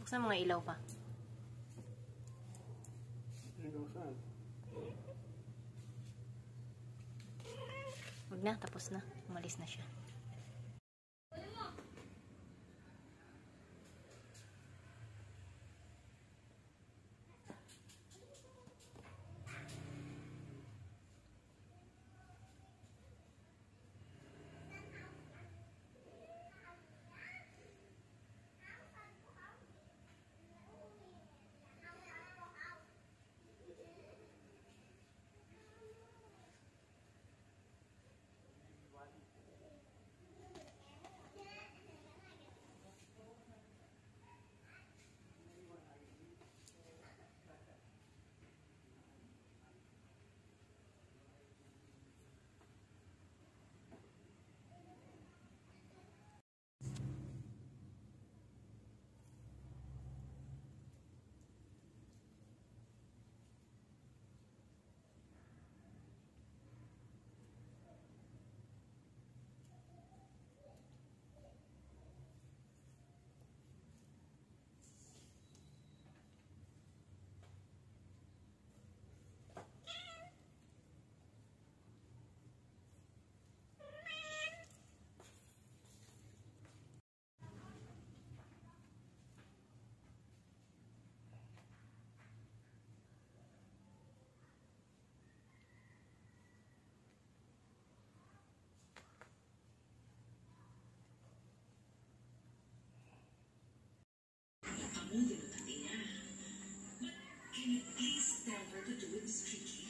Buksan mga ilaw pa. Ilaw saan? Huwag na, tapos na. Umalis na siya. Can you please tell her to do it discreetly?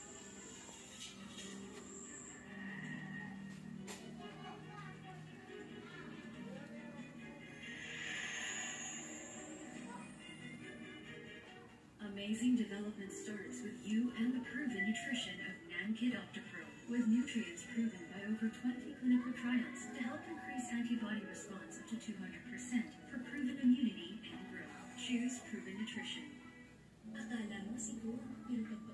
Amazing development starts with you and the proven nutrition of NanKid OptiPro, with nutrients proven by over 20 clinical trials to help increase antibody response up to 200% for proven immunity and growth. Choose proven nutrition. Akala mo siguro, pero